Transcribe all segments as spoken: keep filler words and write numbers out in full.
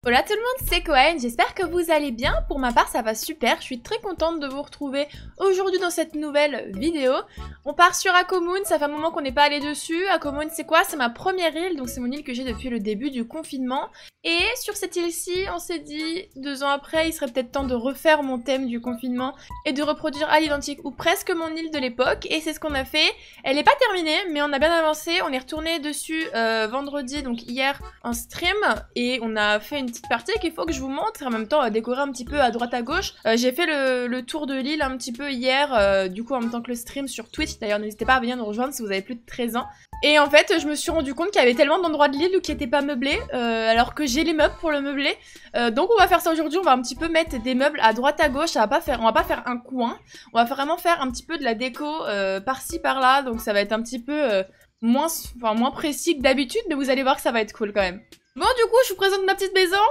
Hola tout le monde, c'est Cohen, j'espère que vous allez bien. Pour ma part ça va super, je suis très contente de vous retrouver aujourd'hui dans cette nouvelle vidéo. On part sur Akomoon, ça fait un moment qu'on n'est pas allé dessus. Akomoon c'est quoi? C'est ma première île, donc c'est mon île que j'ai depuis le début du confinement. Et sur cette île-ci, on s'est dit, deux ans après, il serait peut-être temps de refaire mon thème du confinement et de reproduire à l'identique ou presque mon île de l'époque. Et c'est ce qu'on a fait. Elle n'est pas terminée, mais on a bien avancé. On est retourné dessus euh, vendredi, donc hier, en stream. Et on a fait une petite partie qu'il faut que je vous montre. En même temps, à décorer un petit peu à droite à gauche. Euh, j'ai fait le, le tour de l'île un petit peu hier, euh, du coup en même temps que le stream sur Twitch. D'ailleurs, n'hésitez pas à venir nous rejoindre si vous avez plus de treize ans. Et en fait, je me suis rendu compte qu'il y avait tellement d'endroits de l'île qui n'étaient pas meublés, euh, alors que j'ai les meubles pour le meubler. Euh, donc on va faire ça aujourd'hui, on va un petit peu mettre des meubles à droite à gauche, ça va pas faire, on va pas faire un coin, on va vraiment faire un petit peu de la déco euh, par-ci par-là, donc ça va être un petit peu euh, moins, enfin, moins précis que d'habitude, mais vous allez voir que ça va être cool quand même. Bon, du coup, je vous présente ma petite maison.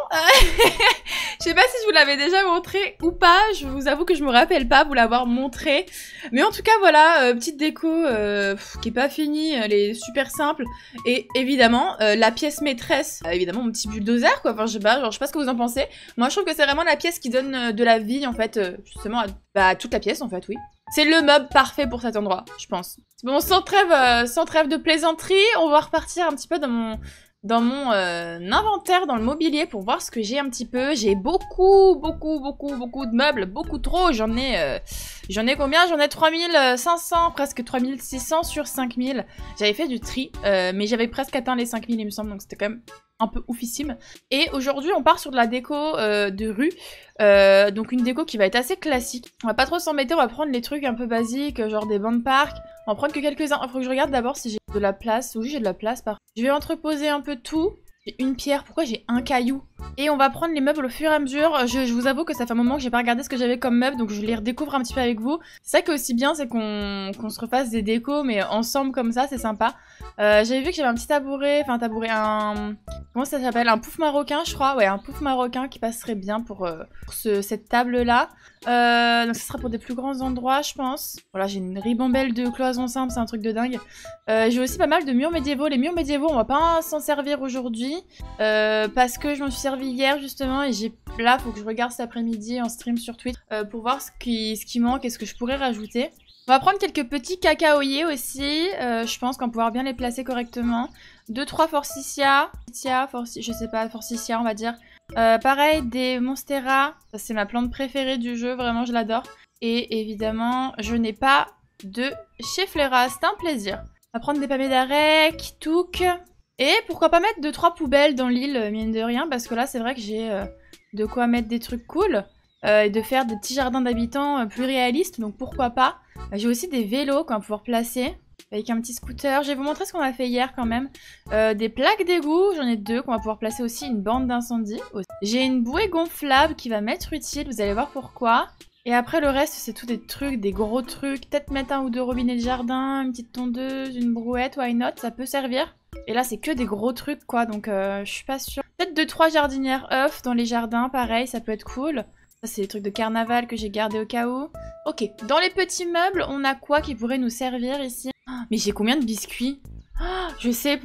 Je sais pas si je vous l'avais déjà montré ou pas. Je vous avoue que je me rappelle pas vous l'avoir montré. Mais en tout cas, voilà, euh, petite déco euh, pff, qui est pas finie. Elle est super simple. Et évidemment, euh, la pièce maîtresse. Euh, évidemment, mon petit bulldozer, quoi. Enfin, je sais pas, genre, je sais pas ce que vous en pensez. Moi, je trouve que c'est vraiment la pièce qui donne euh, de la vie, en fait, euh, justement, à bah, toute la pièce, en fait, oui. C'est le meuble parfait pour cet endroit, je pense. Bon, sans trêve, euh, sans trêve de plaisanterie, on va repartir un petit peu dans mon... dans mon euh, inventaire, dans le mobilier, pour voir ce que j'ai un petit peu. J'ai beaucoup, beaucoup, beaucoup, beaucoup de meubles, beaucoup trop. J'en ai, euh, j'en ai combien? J'en ai trois mille cinq cents, presque trois mille six cents sur cinq mille. J'avais fait du tri, euh, mais j'avais presque atteint les cinq mille, il me semble, donc c'était quand même un peu oufissime. Et aujourd'hui, on part sur de la déco euh, de rue. Euh, donc une déco qui va être assez classique. On va pas trop s'embêter, on va prendre les trucs un peu basiques, genre des bancs de parc. On va prendre que quelques-uns. Il faut que je regarde d'abord si j'ai de la place. Oui, j'ai de la place. Par... Je vais entreposer un peu tout. J'ai une pierre. Pourquoi j'ai un caillou? Et on va prendre les meubles au fur et à mesure. Je, je vous avoue que ça fait un moment que j'ai pas regardé ce que j'avais comme meubles, donc je les redécouvre un petit peu avec vous. C'est ça qui est aussi bien, c'est qu'on qu'on se refasse des décos, mais ensemble comme ça, c'est sympa. Euh, j'avais vu que j'avais un petit tabouret, enfin un tabouret, un... Comment ça s'appelle? Un pouf marocain, je crois. Ouais, un pouf marocain qui passerait bien pour, euh, pour ce, cette table-là. Euh, donc ce sera pour des plus grands endroits, je pense. Voilà, j'ai une ribambelle de cloisons simples, c'est un truc de dingue. Euh, j'ai aussi pas mal de murs médiévaux. Les murs médiévaux, on va pas s'en servir aujourd'hui. Euh, parce que je m'en suis servi hier justement et j'ai là faut que je regarde cet après-midi en stream sur Twitch euh, pour voir ce qui, ce qui manque et ce que je pourrais rajouter. On va prendre quelques petits cacaoyers aussi, euh, je pense qu'on va pouvoir bien les placer correctement. deux trois forsythia, forci je sais pas, forsythia on va dire. Euh, pareil, des monstera, c'est ma plante préférée du jeu, vraiment je l'adore. Et évidemment, je n'ai pas de cheflera, c'est un plaisir. On va prendre des pavés d'arrêt, kitouk. Et pourquoi pas mettre deux trois poubelles dans l'île, mine de rien, parce que là c'est vrai que j'ai euh, de quoi mettre des trucs cool. Euh, et de faire des petits jardins d'habitants euh, plus réalistes, donc pourquoi pas. Euh, j'ai aussi des vélos qu'on va pouvoir placer, avec un petit scooter. Je vais vous montrer ce qu'on a fait hier quand même. Euh, des plaques d'égout, j'en ai deux qu'on va pouvoir placer aussi, une bande d'incendie. J'ai une bouée gonflable qui va m'être utile, vous allez voir pourquoi. Et après le reste c'est tout des trucs, des gros trucs. Peut-être mettre un ou deux robinets de jardin, une petite tondeuse, une brouette, why not, ça peut servir. Et là c'est que des gros trucs quoi, donc euh, je suis pas sûre. Peut-être deux trois jardinières œufs dans les jardins, pareil, ça peut être cool. Ça c'est des trucs de carnaval que j'ai gardé au cas où. Ok, dans les petits meubles, on a quoi qui pourrait nous servir ici? Oh, mais j'ai combien de biscuits? Oh, je sais...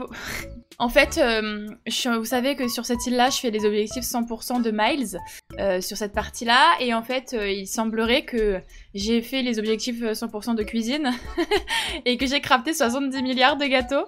En fait, euh, je, vous savez que sur cette île-là, je fais les objectifs cent pour cent de miles euh, sur cette partie-là. Et en fait, euh, il semblerait que j'ai fait les objectifs cent pour cent de cuisine et que j'ai crafté soixante-dix milliards de gâteaux.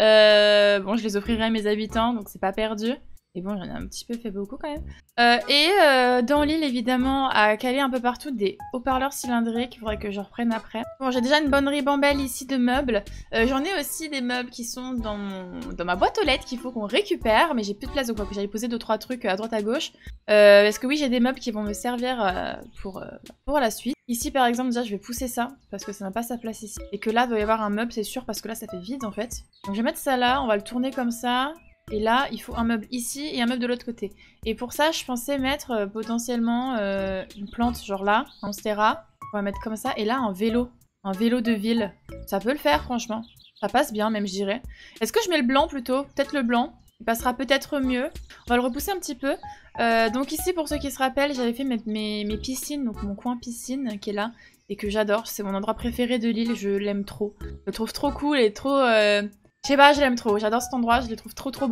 Euh, bon, je les offrirai à mes habitants, donc c'est pas perdu. Et bon, j'en ai un petit peu fait beaucoup quand même. Euh, et euh, dans l'île, évidemment, à caler un peu partout des haut-parleurs cylindriques. Il faudrait que je reprenne après. Bon, j'ai déjà une bonne ribambelle ici de meubles. Euh, J'en ai aussi des meubles qui sont dans, mon... dans ma boîte aux lettres qu'il faut qu'on récupère. Mais j'ai plus de place, donc il faut que j'aille poser deux trois trucs à droite à gauche. Euh, parce que oui, j'ai des meubles qui vont me servir euh, pour, euh, pour la suite. Ici, par exemple, déjà, je vais pousser ça. Parce que ça n'a pas sa place ici. Et que là, il doit y avoir un meuble, c'est sûr, parce que là, ça fait vide, en fait. Donc je vais mettre ça là. On va le tourner comme ça. Et là, il faut un meuble ici et un meuble de l'autre côté. Et pour ça, je pensais mettre euh, potentiellement euh, une plante, genre là, un monstera. On va mettre comme ça. Et là, un vélo. Un vélo de ville. Ça peut le faire, franchement. Ça passe bien, même, je dirais. Est-ce que je mets le blanc, plutôt? Peut-être le blanc. Il passera peut-être mieux. On va le repousser un petit peu. Euh, donc ici, pour ceux qui se rappellent, j'avais fait mes, mes, mes piscines. Donc mon coin piscine, qui est là. Et que j'adore. C'est mon endroit préféré de l'île. Je l'aime trop. Je le trouve trop cool et trop... Euh... Je sais pas, je l'aime trop, j'adore cet endroit, je le trouve trop trop beau.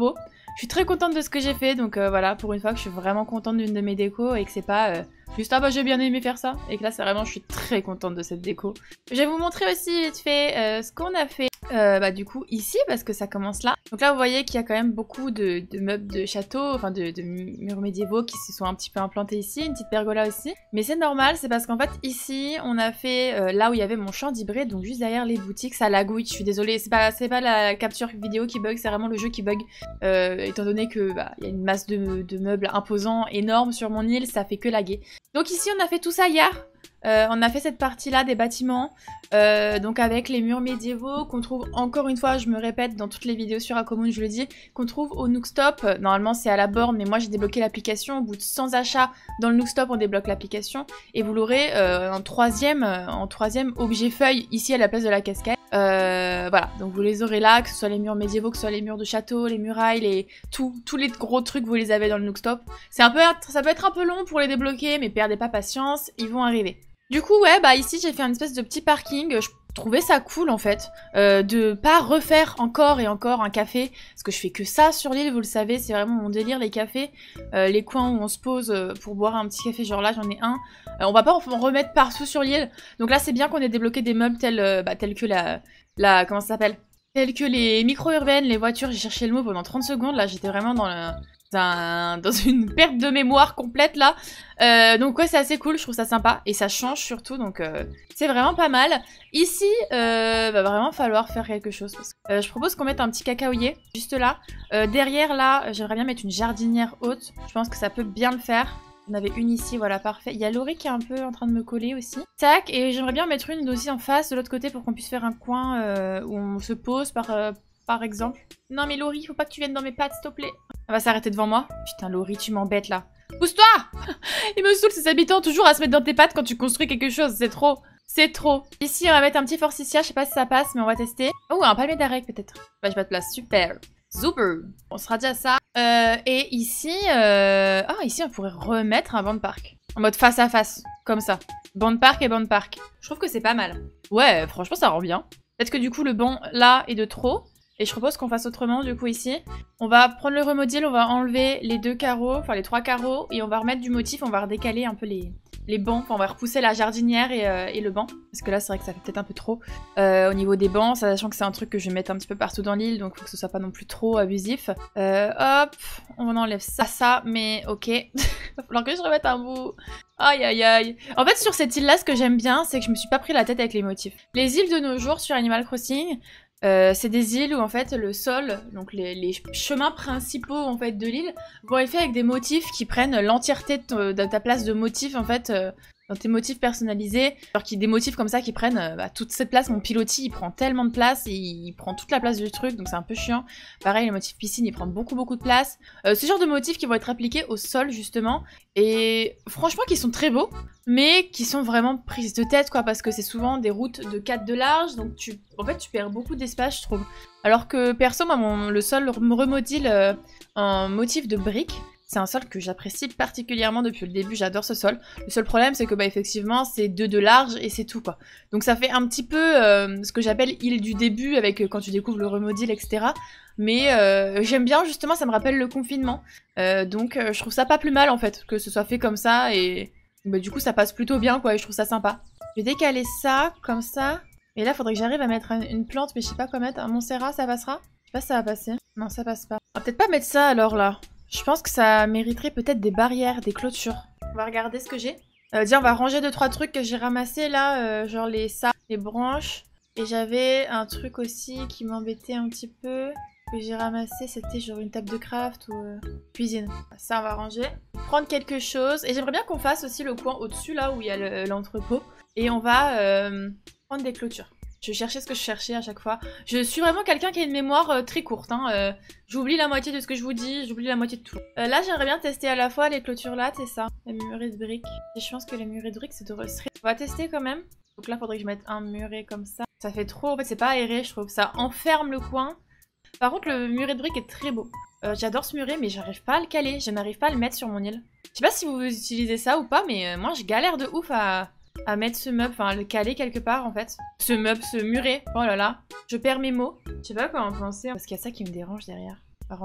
Je suis très contente de ce que j'ai fait, donc euh, voilà, pour une fois que je suis vraiment contente d'une de mes décos et que c'est pas euh, juste ah bah j'ai bien aimé faire ça, et que là c'est vraiment je suis très contente de cette déco. Je vais vous montrer aussi vite fait euh, ce qu'on a fait euh, bah du coup ici, parce que ça commence là. Donc là vous voyez qu'il y a quand même beaucoup de, de meubles de château, enfin de, de murs médiévaux qui se sont un petit peu implantés ici, une petite pergola aussi. Mais c'est normal, c'est parce qu'en fait ici on a fait euh, là où il y avait mon champ d'hybride, donc juste derrière les boutiques, ça lagouille, je suis désolée, c'est pas, c'est pas la capture vidéo qui bug, c'est vraiment le jeu qui bug. Euh, étant donné que bah, y a une masse de, de meubles imposants, énormes sur mon île, ça fait que laguer. Donc ici on a fait tout ça hier. Euh, on a fait cette partie-là des bâtiments, euh, donc avec les murs médiévaux qu'on trouve, encore une fois, je me répète dans toutes les vidéos sur Akomoon, je le dis, qu'on trouve au Nookstop. Normalement c'est à la borne, mais moi j'ai débloqué l'application. Au bout de cent achats dans le Nookstop, on débloque l'application. Et vous l'aurez euh, en, troisième, en troisième objet feuille, ici à la place de la cascade. Euh, voilà, donc vous les aurez là, que ce soit les murs médiévaux, que ce soit les murs de château, les murailles, les... Tout, tous les gros trucs, vous les avez dans le Nookstop. C'est un peu, ça peut être un peu long pour les débloquer, mais perdez pas patience, ils vont arriver. Du coup, ouais, bah ici j'ai fait une espèce de petit parking. Je trouvais ça cool en fait, euh, de pas refaire encore et encore un café, parce que je fais que ça sur l'île, vous le savez, c'est vraiment mon délire les cafés, euh, les coins où on se pose euh, pour boire un petit café, genre là j'en ai un. Euh, on va pas en remettre partout sur l'île, donc là c'est bien qu'on ait débloqué des meubles tels, euh, bah, tels que la, la, comment ça s'appelle, tels que les micro-urbaines, les voitures. J'ai cherché le mot pendant trente secondes, là j'étais vraiment dans le... Un, dans une perte de mémoire complète là. Euh, donc ouais, c'est assez cool, je trouve ça sympa. Et ça change surtout, donc euh, c'est vraiment pas mal. Ici, euh, va vraiment falloir faire quelque chose. Parce que, euh, je propose qu'on mette un petit cacaoyer, juste là. Euh, derrière là, j'aimerais bien mettre une jardinière haute. Je pense que ça peut bien le faire. On avait une ici, voilà, parfait. Il y a Laurie qui est un peu en train de me coller aussi. Tac, et j'aimerais bien mettre une aussi en face, de l'autre côté, pour qu'on puisse faire un coin euh, où on se pose par... Euh, par exemple. Non mais Laurie, faut pas que tu viennes dans mes pattes, s'il te plaît. Elle va s'arrêter devant moi. Putain Laurie, tu m'embêtes là. Pousse-toi. Il me saoule ces habitants toujours à se mettre dans tes pattes quand tu construis quelque chose, c'est trop. C'est trop. Ici on va mettre un petit forsythia, je sais pas si ça passe mais on va tester. Oh un palmier d'arec peut-être. Bah j'ai pas de place, super. Super. On sera déjà à ça. Euh, et ici, euh... ah ici on pourrait remettre un banc de parc. En mode face à face, comme ça. Banc de parc et banc de parc. Je trouve que c'est pas mal. Ouais, franchement ça rend bien. Peut-être que du coup le banc là est de trop. Et je propose qu'on fasse autrement du coup ici. On va prendre le remodile, on va enlever les deux carreaux, enfin les trois carreaux, et on va remettre du motif, on va redécaler un peu les, les bancs, enfin on va repousser la jardinière et, euh, et le banc, parce que là c'est vrai que ça fait peut-être un peu trop euh, au niveau des bancs, sachant que c'est un truc que je vais mettre un petit peu partout dans l'île, donc faut que ce soit pas non plus trop abusif. Euh, hop, on enlève ça, ça, mais ok. Va falloir que je remette un bout. Aïe aïe aïe. En fait sur cette île là, ce que j'aime bien, c'est que je me suis pas pris la tête avec les motifs. Les îles de nos jours sur Animal Crossing, Euh, c'est des îles où en fait le sol, donc les, les chemins principaux en fait de l'île vont être faits avec des motifs qui prennent l'entièreté de, de ta place de motifs en fait, euh, dans tes motifs personnalisés. Alors qu'il y a des motifs comme ça qui prennent euh, bah, toute cette place. Mon pilotis il prend tellement de place, et il, il prend toute la place du truc, donc c'est un peu chiant. Pareil les motifs piscine ils prennent beaucoup beaucoup de place. Euh, ce genre de motifs qui vont être appliqués au sol justement, et franchement qui sont très beaux, mais qui sont vraiment prises de tête quoi, parce que c'est souvent des routes de quatre de large, donc tu, en fait tu perds beaucoup d'espace je trouve. Alors que perso moi mon, le sol me remodile euh, en motif de briques. C'est un sol que j'apprécie particulièrement depuis le début, j'adore ce sol. Le seul problème c'est que bah effectivement c'est deux de large et c'est tout quoi. Donc ça fait un petit peu euh, ce que j'appelle île du début avec euh, quand tu découvres le remodile et cetera. Mais euh, j'aime bien justement, ça me rappelle le confinement. Euh, donc euh, je trouve ça pas plus mal en fait, que ce soit fait comme ça et bah, du coup ça passe plutôt bien quoi et je trouve ça sympa. Je vais décaler ça comme ça. Et là faudrait que j'arrive à mettre une plante mais je sais pas quoi mettre. Un Montserrat ça passera? Je sais pas si ça va passer. Non ça passe pas. On va peut-être pas mettre ça alors là. Je pense que ça mériterait peut-être des barrières, des clôtures. On va regarder ce que j'ai. Euh, Tiens, on va ranger deux trois trucs que j'ai ramassés là, euh, genre les ça, les branches. Et j'avais un truc aussi qui m'embêtait un petit peu, que j'ai ramassé, c'était genre une table de craft ou euh, cuisine. Ça, on va ranger. Prendre quelque chose. Et j'aimerais bien qu'on fasse aussi le coin au-dessus là où il y a l'entrepôt. Et on va euh, prendre des clôtures. Je cherchais ce que je cherchais à chaque fois. Je suis vraiment quelqu'un qui a une mémoire euh, très courte. Hein. Euh, j'oublie la moitié de ce que je vous dis, j'oublie la moitié de tout. Euh, là, j'aimerais bien tester à la fois les clôtures là, c'est ça. Les murets de briques. Et je pense que les murets de briques, c'est de resserrer. On va tester quand même. Donc là, il faudrait que je mette un muret comme ça. Ça fait trop, en fait, c'est pas aéré, je trouve. Ça enferme le coin. Par contre, le muret de briques est très beau. Euh, J'adore ce muret, mais j'arrive pas à le caler. Je n'arrive pas à le mettre sur mon île. Je sais pas si vous utilisez ça ou pas, mais euh, moi, je galère de ouf à... à mettre ce meuble, enfin à le caler quelque part en fait. Ce meuble, ce muret, oh là là, je perds mes mots. Je sais pas quoi en penser, parce qu'il y a ça qui me dérange derrière. On va ranger ça.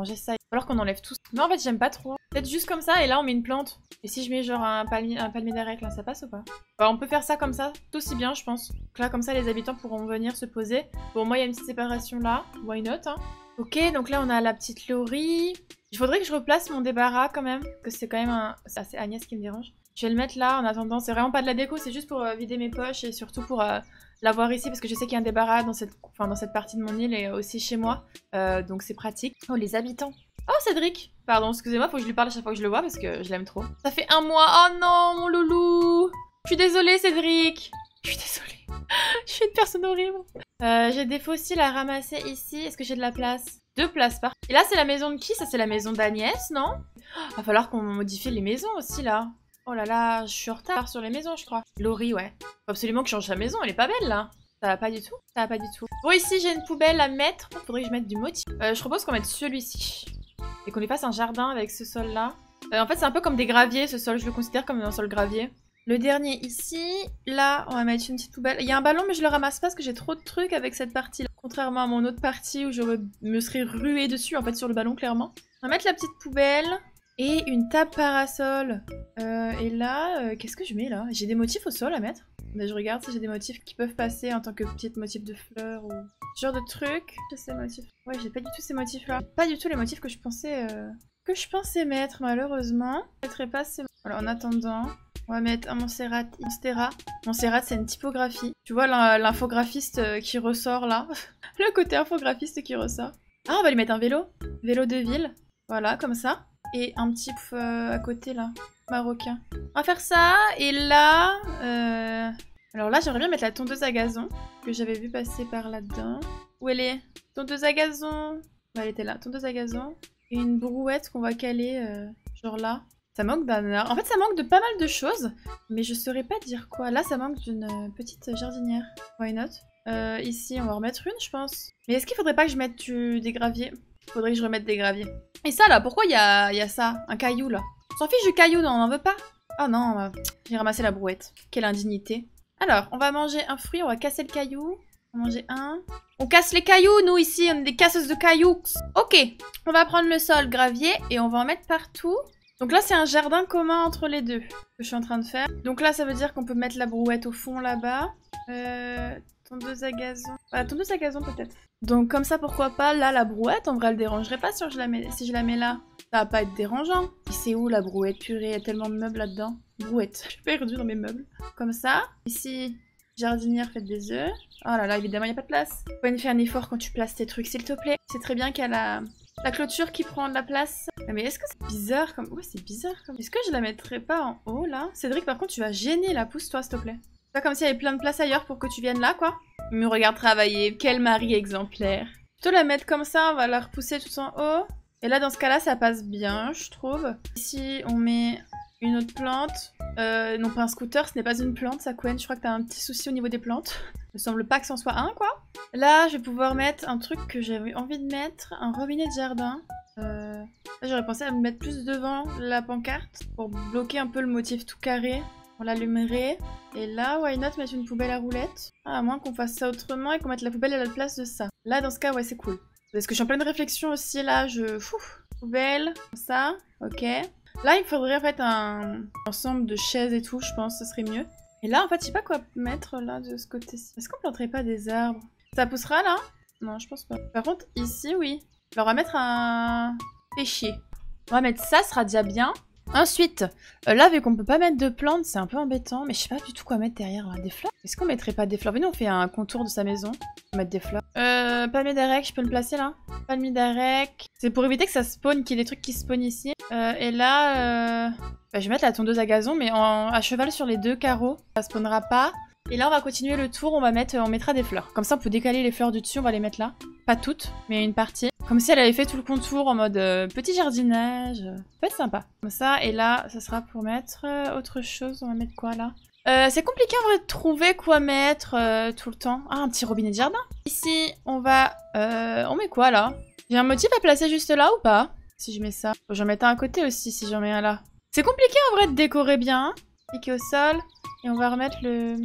Alors qu'on enlève tout. Non, en fait, j'aime pas trop. Peut-être juste comme ça, et là, on met une plante. Et si je mets genre un palmier, un palmier d'arec, là, ça passe ou pas? Bah, on peut faire ça comme ça, tout aussi bien, je pense. Donc là, comme ça, les habitants pourront venir se poser. Bon, moi, il y a une petite séparation là. Why not, hein? Ok, donc là, on a la petite Laurie. Il faudrait que je replace mon débarras quand même. Parce que c'est quand même un... C'est Agnès qui me dérange. Je vais le mettre là en attendant. C'est vraiment pas de la déco, c'est juste pour euh, vider mes poches et surtout pour euh, l'avoir ici. Parce que je sais qu'il y a un débarras dans cette... Enfin, dans cette partie de mon île et aussi chez moi. Euh, donc c'est pratique. Oh, les habitants. Oh, Cédric! Pardon, excusez-moi, faut que je lui parle à chaque fois que je le vois parce que je l'aime trop. Ça fait un mois. Oh non, mon loulou! Je suis désolée, Cédric! Je suis désolée. Je suis une personne horrible. Euh, j'ai des fossiles à ramasser ici. Est-ce que j'ai de la place? Deux places par... Et là, c'est la maison de qui? Ça, c'est la maison d'Agnès, non? Va falloir qu'on modifie les maisons aussi, là. Oh là là, je suis en retard sur les maisons, je crois. Laurie, ouais. Faut absolument que je change la maison, elle est pas belle, là. Ça va pas du tout. Ça va pas du tout. Bon, ici, j'ai une poubelle à mettre. Faudrait que je mette du motif. Euh, je propose qu'on mette celui-ci. Et qu'on lui fasse un jardin avec ce sol-là. Euh, en fait, c'est un peu comme des graviers, ce sol. Je le considère comme un sol gravier. Le dernier ici. Là, on va mettre une petite poubelle. Il y a un ballon, mais je le ramasse pas parce que j'ai trop de trucs avec cette partie-là. Contrairement à mon autre partie où je me serais ruée dessus, en fait, sur le ballon, clairement. On va mettre la petite poubelle. Et une table parasol. Euh, et là, euh, qu'est-ce que je mets là? J'ai des motifs au sol à mettre. Mais je regarde si j'ai des motifs qui peuvent passer en tant que petits motifs de fleurs ou ce genre de trucs. J'ai ces motifs. Ouais, j'ai pas du tout ces motifs-là. Pas du tout les motifs que je pensais euh, que je pensais mettre, malheureusement. Je mettrai pas ces... Alors, en attendant, on va mettre un Montserrat. Monstera. Montserrat, c'est une typographie. Tu vois l'infographiste qui ressort là. Le côté infographiste qui ressort. Ah, on va lui mettre un vélo. Vélo de ville. Voilà, comme ça. Et un petit euh, à côté là, marocain. On va faire ça, et là... Euh... Alors là, j'aimerais bien mettre la tondeuse à gazon, que j'avais vu passer par là-dedans. Où elle est? Tondeuse à gazon. Ouais, elle était là, tondeuse à gazon. Et une brouette qu'on va caler, euh, genre là. Ça manque d'un... En fait, ça manque de pas mal de choses, mais je saurais pas dire quoi. Là, ça manque d'une euh, petite jardinière. Why not? Euh, ici, on va remettre une, je pense. Mais est-ce qu'il faudrait pas que je mette du... des graviers? Faudrait que je remette des graviers. Et ça là, pourquoi il y a, y a ça? Un caillou là. On s'en fiche du caillou, non, on en veut pas. Oh non, va... j'ai ramassé la brouette. Quelle indignité. Alors, on va manger un fruit, on va casser le caillou. On va manger un. On casse les cailloux, nous ici, on est des casseuses de cailloux. Ok, on va prendre le sol gravier et on va en mettre partout. Donc là, c'est un jardin commun entre les deux que je suis en train de faire. Donc là, ça veut dire qu'on peut mettre la brouette au fond là-bas. Euh... Tondeuse à gazon. Voilà, tondeuse à gazon peut-être. Donc comme ça, pourquoi pas, là, la brouette, en vrai, elle dérangerait pas si je la mets, si je la mets là. Ça va pas être dérangeant. Et c'est où la brouette? Purée, il y a tellement de meubles là-dedans. Brouette. Je suis perdue dans mes meubles. Comme ça. Ici, jardinière, faites des œufs. Oh là là, évidemment, il n'y a pas de place. Faut pas faire un effort quand tu places tes trucs, s'il te plaît. C'est très bien qu'il y a la... la clôture qui prend de la place. Mais est-ce que c'est bizarre comme... Ouais, c'est bizarre comme... Est-ce que je la mettrais pas en haut, là? Cédric, par contre, tu vas gêner la pousse-toi, s'il te plaît. Pas comme s'il y avait plein de place ailleurs pour que tu viennes là, quoi. Il me regarde travailler. Quel mari exemplaire. Plutôt la mettre comme ça, on va la repousser tout en haut. Et là, dans ce cas-là, ça passe bien, je trouve. Ici, on met une autre plante. Euh, non, pas un scooter, ce n'est pas une plante, ça, Quen. Je crois que t'as un petit souci au niveau des plantes. Il me semble pas que c'en soit un, quoi. Là, je vais pouvoir mettre un truc que j'avais envie de mettre. Un robinet de jardin. Euh... Là, j'aurais pensé à me mettre plus devant la pancarte pour bloquer un peu le motif tout carré. On l'allumerait. Et là, why not mettre une poubelle à roulettes? Ah, à moins qu'on fasse ça autrement et qu'on mette la poubelle à la place de ça. Là, dans ce cas, ouais, c'est cool. Parce que je suis en pleine réflexion aussi, là, je... Fou, poubelle, comme ça, ok. Là, il faudrait en fait un ensemble de chaises et tout, je pense, ce serait mieux. Et là, en fait, je sais pas quoi mettre là, de ce côté-ci. Est-ce qu'on planterait pas des arbres? Ça poussera, là? Non, je pense pas. Par contre, ici, oui. Alors, on va mettre un pêchier. On va mettre ça, ce sera déjà bien. Ensuite, euh, là, vu qu'on peut pas mettre de plantes, c'est un peu embêtant, mais je sais pas du tout quoi mettre derrière. Hein. Des fleurs? Est-ce qu'on mettrait pas des fleurs? Venez, on fait un contour de sa maison. On va mettre des fleurs. Euh, palmier d'arec, je peux le placer là? Palmier d'arec. C'est pour éviter que ça spawn, qu'il y ait des trucs qui spawnent ici. Euh, et là, euh... bah, je vais mettre la tondeuse à gazon, mais en... à cheval sur les deux carreaux. Ça spawnera pas. Et là, on va continuer le tour, on va mettre, on mettra des fleurs. Comme ça, on peut décaler les fleurs du dessus, on va les mettre là. Pas toutes, mais une partie. Comme si elle avait fait tout le contour en mode euh, petit jardinage. Ça peut être sympa. Comme ça, et là, ça sera pour mettre euh, autre chose. On va mettre quoi là? euh, C'est compliqué en vrai de trouver quoi mettre euh, tout le temps. Ah, un petit robinet de jardin. Ici, on va... Euh, on met quoi là? J'ai un motif à placer juste là ou pas? Si je mets ça. J'en mets un à côté aussi si j'en mets un là. C'est compliqué en vrai de décorer bien. Hein. Cliquer au sol. Et on va remettre le...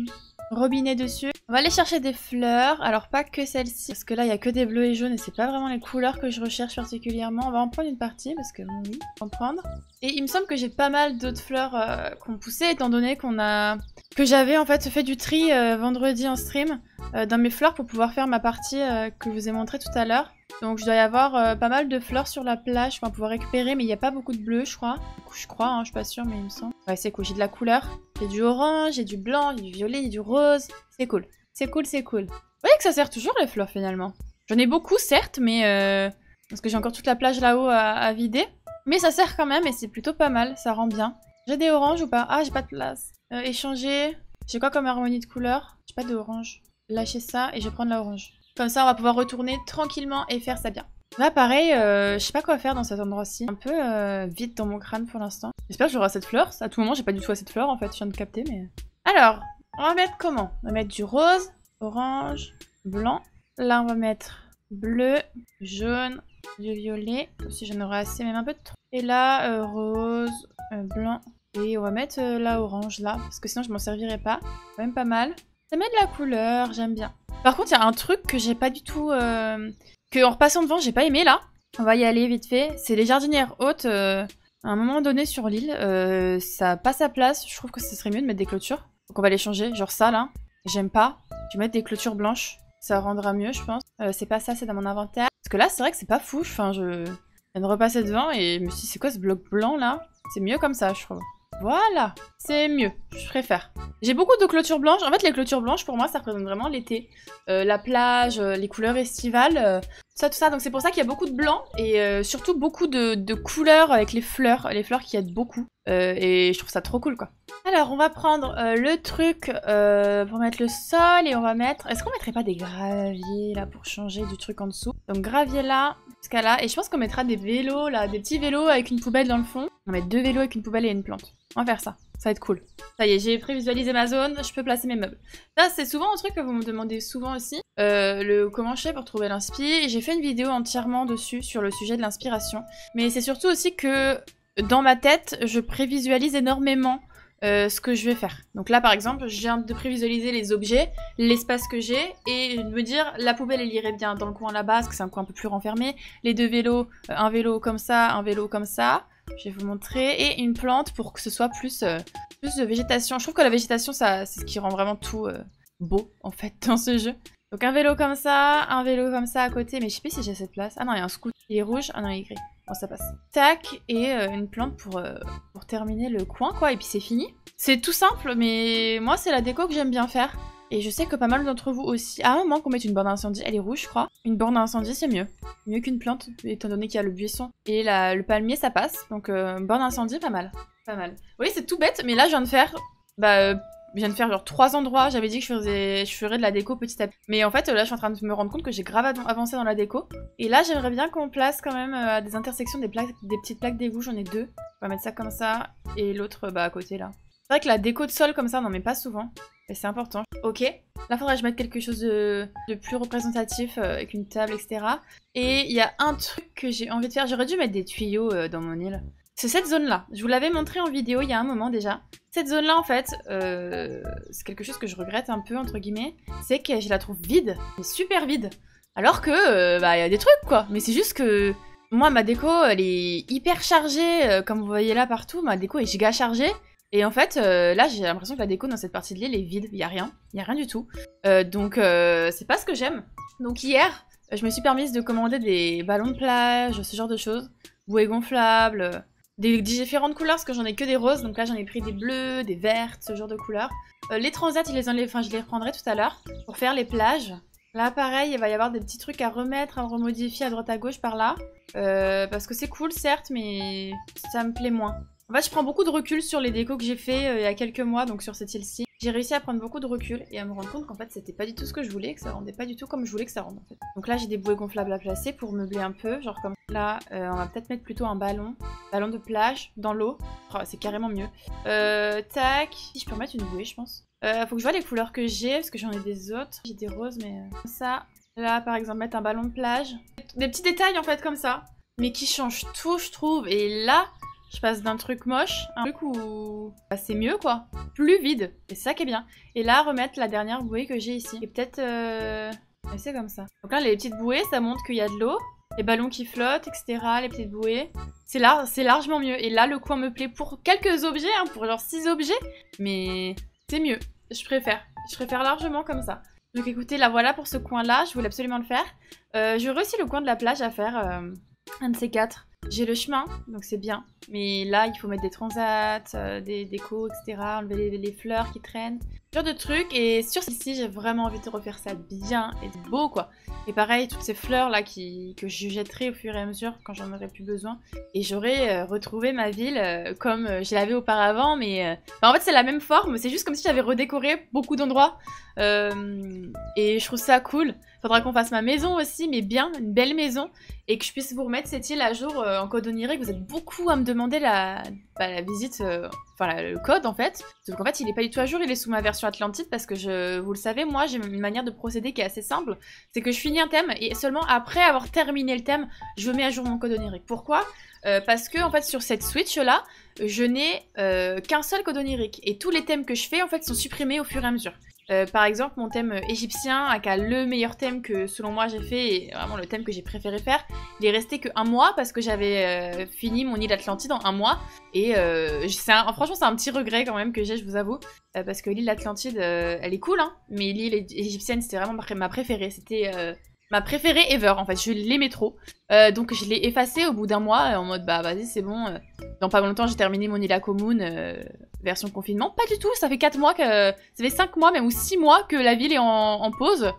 robinet dessus. On va aller chercher des fleurs, alors pas que celle-ci, parce que là il y a que des bleus et jaunes et c'est pas vraiment les couleurs que je recherche particulièrement. On va en prendre une partie, parce que bon, oui, on va en prendre. Et il me semble que j'ai pas mal d'autres fleurs euh, qu'on poussait, étant donné qu'on a... que j'avais en fait fait du tri euh, vendredi en stream euh, dans mes fleurs pour pouvoir faire ma partie euh, que je vous ai montré tout à l'heure. Donc je dois y avoir euh, pas mal de fleurs sur la plage, on va pouvoir récupérer, mais il n'y a pas beaucoup de bleu, je crois. Je crois, hein, je suis pas sûre, mais il me semble. Ouais, c'est cool, j'ai de la couleur. J'ai du orange, j'ai du blanc, j'ai du violet, j'ai du rose. C'est cool, c'est cool, c'est cool. Vous voyez que ça sert toujours les fleurs finalement. J'en ai beaucoup certes, mais euh, parce que j'ai encore toute la plage là-haut à, à vider. Mais ça sert quand même et c'est plutôt pas mal, ça rend bien. J'ai des oranges ou pas? Ah, j'ai pas de place. Euh, échanger. J'ai quoi comme harmonie de couleurs? J'ai pas d'orange. Lâcher ça et je vais prendre la orange. Comme ça, on va pouvoir retourner tranquillement et faire ça bien. Là, pareil, euh, je sais pas quoi faire dans cet endroit-ci. Un peu euh, vide dans mon crâne pour l'instant. J'espère que j'aurai assez de fleurs. À tout moment, j'ai pas du tout assez de fleurs en fait, je viens de capter, mais... Alors, on va mettre comment? On va mettre du rose, orange, blanc. Là, on va mettre bleu, jaune, du violet. Aussi, j'en aurai assez, même un peu de trop. Et là, euh, rose, euh, blanc. Et on va mettre euh, la orange là, parce que sinon je m'en servirai pas. Quand même pas mal. Ça met de la couleur, j'aime bien. Par contre, il y a un truc que j'ai pas du tout... Euh... que en repassant devant, j'ai pas aimé là. On va y aller vite fait. C'est les jardinières hautes. Euh... À un moment donné sur l'île, euh... ça a pas sa place. Je trouve que ce serait mieux de mettre des clôtures. Donc on va les changer, genre ça là. J'aime pas. Je vais mettre des clôtures blanches. Ça rendra mieux, je pense. Euh, c'est pas ça, c'est dans mon inventaire. Parce que là, c'est vrai que c'est pas fou. Enfin, je... je viens de repasser devant et je me suis dit, c'est quoi ce bloc blanc là? C'est mieux comme ça, je trouve. Voilà, c'est mieux, je préfère. J'ai beaucoup de clôtures blanches. En fait, les clôtures blanches, pour moi, ça représente vraiment l'été. Euh, la plage, euh, les couleurs estivales, euh, tout ça, tout ça. Donc c'est pour ça qu'il y a beaucoup de blanc et euh, surtout beaucoup de, de couleurs avec les fleurs. Les fleurs qui aident beaucoup. Euh, et je trouve ça trop cool, quoi. Alors, on va prendre euh, le truc euh, pour mettre le sol et on va mettre... Est-ce qu'on mettrait pas des graviers, là, pour changer du truc en dessous? Donc gravier là, jusqu'à là. Et je pense qu'on mettra des vélos, là, des petits vélos avec une poubelle dans le fond. On va mettre deux vélos avec une poubelle et une plante. On va faire ça, ça va être cool. Ça y est, j'ai prévisualisé ma zone, je peux placer mes meubles. Ça, c'est souvent un truc que vous me demandez souvent aussi. Euh, le comment je fais pour trouver l'inspi. J'ai fait une vidéo entièrement dessus, sur le sujet de l'inspiration. Mais c'est surtout aussi que, dans ma tête, je prévisualise énormément euh, ce que je vais faire. Donc là, par exemple, je viens de prévisualiser les objets, l'espace que j'ai, et de me dire, la poubelle, elle irait bien dans le coin là-bas, parce que c'est un coin un peu plus renfermé. Les deux vélos, un vélo comme ça, un vélo comme ça. Je vais vous montrer. Et une plante pour que ce soit plus, euh, plus de végétation. Je trouve que la végétation, ça, c'est ce qui rend vraiment tout euh, beau, en fait, dans ce jeu. Donc un vélo comme ça, un vélo comme ça à côté. Mais je sais pas si j'ai cette place. Ah non, il y a un scout. Il est rouge. Ah non, il est gris. Bon, ça passe. Tac. Et euh, une plante pour, euh, pour terminer le coin, quoi. Et puis c'est fini. C'est tout simple, mais moi, c'est la déco que j'aime bien faire. Et je sais que pas mal d'entre vous aussi. À un moment qu'on mette une borne d'incendie, elle est rouge, je crois. Une borne d'incendie, c'est mieux. Mieux qu'une plante, étant donné qu'il y a le buisson. Et la, le palmier, ça passe. Donc, euh, borne d'incendie, pas mal. Pas mal. Oui, c'est tout bête, mais là, je viens de faire... Bah, euh, je viens de faire genre trois endroits. J'avais dit que je faisais, je ferais de la déco petit à petit. Mais en fait, là, je suis en train de me rendre compte que j'ai grave avancé dans la déco. Et là, j'aimerais bien qu'on place quand même euh, à des intersections des, plaques, des petites plaques d'égout. J'en ai deux. On va mettre ça comme ça. Et l'autre, bah, à côté, là. C'est vrai que la déco de sol comme ça, on n'en met pas souvent. Et c'est important. Ok. Là, faudrait que je mette quelque chose de, de plus représentatif euh, avec une table, et cetera. Et il y a un truc que j'ai envie de faire. J'aurais dû mettre des tuyaux euh, dans mon île. C'est cette zone-là. Je vous l'avais montré en vidéo il y a un moment déjà. Cette zone-là, en fait, euh, c'est quelque chose que je regrette un peu, entre guillemets. C'est que je la trouve vide. Mais super vide. Alors que, euh, bah, il y a des trucs, quoi. Mais c'est juste que... Moi, ma déco, elle est hyper chargée. Euh, comme vous voyez là, partout. Ma déco est giga chargée. Et en fait, euh, là, j'ai l'impression que la déco dans cette partie de l'île est vide. Il y a rien. Il y a rien du tout. Euh, donc, euh, c'est pas ce que j'aime. Donc hier, je me suis permise de commander des ballons de plage, ce genre de choses. Bouées gonflables, des différentes couleurs, parce que j'en ai que des roses. Donc là, j'en ai pris des bleus, des vertes, ce genre de couleurs. Euh, les transats, ils les enlèvent, enfin, je les reprendrai tout à l'heure pour faire les plages. Là, pareil, il va y avoir des petits trucs à remettre, à remodifier à droite à gauche par là. Euh, parce que c'est cool, certes, mais ça me plaît moins. En fait, je prends beaucoup de recul sur les décos que j'ai fait euh, il y a quelques mois, donc sur cette île-ci. J'ai réussi à prendre beaucoup de recul et à me rendre compte qu'en fait, c'était pas du tout ce que je voulais, que ça rendait pas du tout comme je voulais que ça rende, en fait. Donc là, j'ai des bouées gonflables à placer pour meubler un peu, genre comme là, euh, on va peut-être mettre plutôt un ballon, ballon de plage, dans l'eau. Oh, c'est carrément mieux. Euh, tac. Si je peux remettre une bouée, je pense. Euh, faut que je vois les couleurs que j'ai, parce que j'en ai des autres. J'ai des roses, mais euh, comme ça. Là, par exemple, mettre un ballon de plage. Des petits détails, en fait, comme ça, mais qui changent tout, je trouve. Et là... Je passe d'un truc moche à un truc où bah, c'est mieux quoi. Plus vide. Et c'est ça qui est bien. Et là, remettre la dernière bouée que j'ai ici. Et peut-être... Euh... c'est comme ça. Donc là, les petites bouées, ça montre qu'il y a de l'eau. Les ballons qui flottent, et cetera. Les petites bouées. C'est lar largement mieux. Et là, le coin me plaît pour quelques objets, hein, pour genre six objets. Mais c'est mieux. Je préfère. Je préfère largement comme ça. Donc écoutez, là voilà pour ce coin-là. Je voulais absolument le faire. Euh, J'aurais aussi le coin de la plage à faire. Euh, un de ces quatre. J'ai le chemin, donc c'est bien. Mais là, il faut mettre des transats, euh, des décos, et cetera. Enlever les, les fleurs qui traînent. Ce genre de trucs. Et sur celle-ci, j'ai vraiment envie de refaire ça bien et beau, quoi. Et pareil, toutes ces fleurs-là qui, que je jetterai au fur et à mesure quand j'en aurai plus besoin. Et j'aurai euh, retrouvé ma ville euh, comme euh, je l'avais auparavant. Mais euh... enfin, en fait, c'est la même forme. C'est juste comme si j'avais redécoré beaucoup d'endroits. Euh... Et je trouve ça cool. Faudra qu'on fasse ma maison aussi, mais bien, une belle maison. Et que je puisse vous remettre cette île à jour euh, en code onirique. Vous êtes beaucoup à me demander la, bah, la visite, euh... enfin la, le code en fait. Sauf qu'en fait, il est pas du tout à jour, il est sous ma version Atlantide parce que je, vous le savez, moi j'ai une manière de procéder qui est assez simple. C'est que je finis un thème et seulement après avoir terminé le thème, je mets à jour mon code onirique. Pourquoi ? Euh, parce que en fait sur cette Switch là, je n'ai euh, qu'un seul code onirique. Et tous les thèmes que je fais en fait sont supprimés au fur et à mesure. Euh, par exemple, mon thème égyptien, aka le meilleur thème que selon moi j'ai fait, et vraiment le thème que j'ai préféré faire, il est resté que un mois parce que j'avais euh, fini mon île Atlantide en un mois. Et euh, un, franchement, c'est un petit regret quand même que j'ai, je vous avoue, euh, parce que l'île Atlantide, euh, elle est cool, hein, mais l'île égyptienne, c'était vraiment ma préférée. C'était euh, ma préférée ever, en fait, je l'aimais trop. Euh, donc je l'ai effacée au bout d'un mois, en mode bah vas-y, c'est bon. Dans pas longtemps, j'ai terminé mon île à Commune. Euh, version confinement, pas du tout, ça fait quatre mois que... Ça fait cinq mois, même, ou six mois que la ville est en, en pause.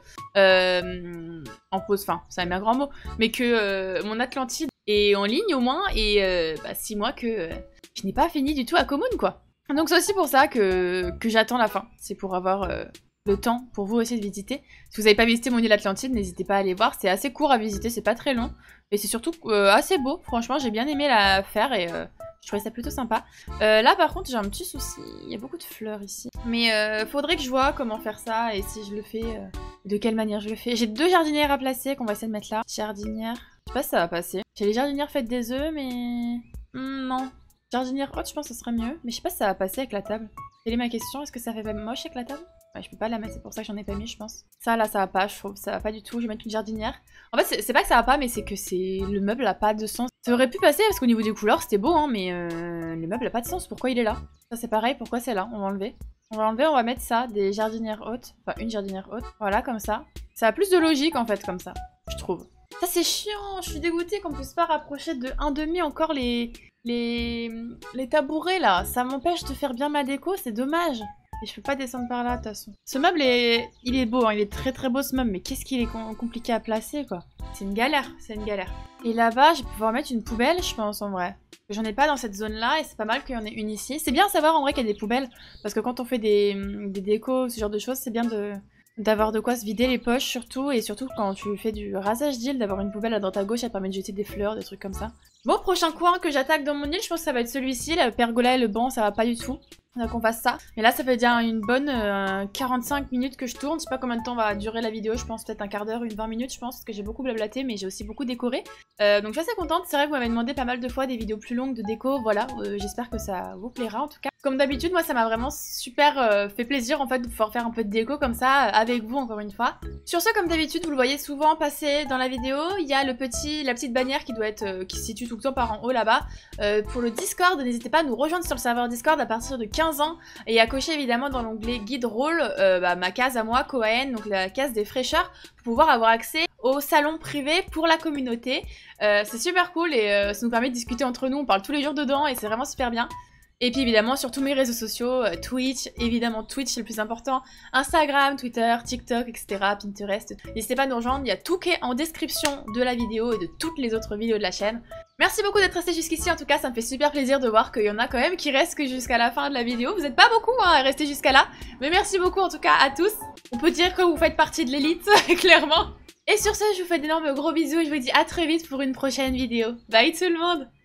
Euh, en pause, enfin, c'est un grand mot. Mais que euh, mon Atlantide est en ligne, au moins, et euh, bah, six mois que euh, je n'ai pas fini du tout à Commune, quoi. Donc c'est aussi pour ça que, que j'attends la fin. C'est pour avoir euh, le temps, pour vous aussi, de visiter. Si vous n'avez pas visité mon île Atlantide, n'hésitez pas à aller voir. C'est assez court à visiter, c'est pas très long. Et c'est surtout euh, assez beau, franchement, j'ai bien aimé la faire, et... Euh, je trouvais ça plutôt sympa. Euh, là, par contre, j'ai un petit souci. Il y a beaucoup de fleurs ici. Mais euh, faudrait que je vois comment faire ça et si je le fais, euh, de quelle manière je le fais. J'ai deux jardinières à placer qu'on va essayer de mettre là. Jardinière. Je sais pas si ça va passer. J'ai les jardinières faites des œufs, mais... Hmm, non. Jardinière haute, je pense que ce serait mieux. Mais je sais pas si ça va passer avec la table. Quelle est ma question? Est-ce que ça fait pas moche avec la table? Ouais, je peux pas la mettre, c'est pour ça que j'en ai pas mis, je pense. Ça, là, ça va pas, je trouve. Ça va pas du tout. Je vais mettre une jardinière. En fait, c'est pas que ça va pas, mais c'est que c'est le meuble a pas de sens. Ça aurait pu passer parce qu'au niveau des couleurs, c'était beau, hein, mais euh, le meuble a pas de sens. Pourquoi il est là? Ça, c'est pareil. Pourquoi c'est là? On va enlever. On va enlever, on va mettre ça, des jardinières hautes. Enfin, une jardinière haute. Voilà, comme ça. Ça a plus de logique, en fait, comme ça, je trouve. Ça, c'est chiant. Je suis dégoûtée qu'on puisse pas rapprocher de un demi encore les... Les... les tabourets, là. Ça m'empêche de faire bien ma déco, c'est dommage. Et je peux pas descendre par là, de toute façon. Ce meuble, est... il est beau, hein, il est très très beau ce meuble, mais qu'est-ce qu'il est com compliqué à placer, quoi. C'est une galère, c'est une galère. Et là-bas, je vais pouvoir mettre une poubelle, je pense, en vrai. J'en ai pas dans cette zone-là, et c'est pas mal qu'il y en ait une ici. C'est bien à savoir, en vrai, qu'il y a des poubelles, parce que quand on fait des, des décos, ce genre de choses, c'est bien de... d'avoir de quoi se vider les poches, surtout, et surtout quand tu fais du rasage d'île, d'avoir une poubelle à droite à gauche, ça permet de jeter des fleurs, des trucs comme ça. Bon, prochain coin que j'attaque dans mon île, je pense que ça va être celui-ci, la pergola et le banc, ça va pas du tout. Donc on fasse ça. Mais là, ça fait déjà une bonne euh, quarante-cinq minutes que je tourne. Je sais pas combien de temps va durer la vidéo. Je pense peut-être un quart d'heure, une vingt minutes, je pense. Parce que j'ai beaucoup blablaté, mais j'ai aussi beaucoup décoré. Euh, donc je suis assez contente. C'est vrai que vous m'avez demandé pas mal de fois des vidéos plus longues de déco. Voilà, euh, j'espère que ça vous plaira en tout cas. Comme d'habitude, moi ça m'a vraiment super euh, fait plaisir en fait de pouvoir faire un peu de déco comme ça euh, avec vous encore une fois. Sur ce, comme d'habitude, vous le voyez souvent passer dans la vidéo. Il y a le petit, la petite bannière qui doit être, euh, qui se situe tout le temps par en haut là-bas. Euh, pour le Discord, n'hésitez pas à nous rejoindre sur le serveur Discord à partir de quinze ans. Et à cocher évidemment dans l'onglet guide rôle euh, bah, ma case à moi, Koaen, donc la case des fraîcheurs, pour pouvoir avoir accès au salon privé pour la communauté. Euh, c'est super cool et euh, ça nous permet de discuter entre nous, on parle tous les jours dedans et c'est vraiment super bien. Et puis évidemment sur tous mes réseaux sociaux, euh, Twitch, évidemment Twitch c'est le plus important, Instagram, Twitter, TikTok, et cetera, Pinterest. N'hésitez pas à nous rejoindre, il y a tout qui est en description de la vidéo et de toutes les autres vidéos de la chaîne. Merci beaucoup d'être resté jusqu'ici, en tout cas ça me fait super plaisir de voir qu'il y en a quand même qui restent jusqu'à la fin de la vidéo. Vous n'êtes pas beaucoup hein, à rester jusqu'à là, mais merci beaucoup en tout cas à tous. On peut dire que vous faites partie de l'élite, clairement. Et sur ce, je vous fais d'énormes gros bisous et je vous dis à très vite pour une prochaine vidéo. Bye tout le monde!